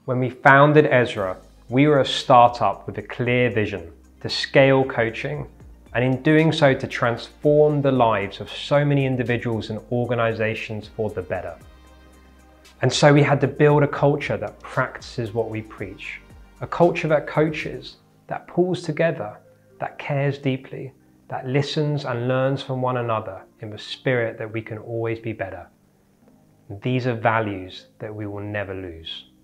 When we founded Ezra, we were a startup with a clear vision to scale coaching, and in doing so to transform the lives of so many individuals and organizations for the better. And so we had to build a culture that practices what we preach, a culture that coaches, that pulls together, that cares deeply, that listens and learns from one another in the spirit that we can always be better. These are values that we will never lose.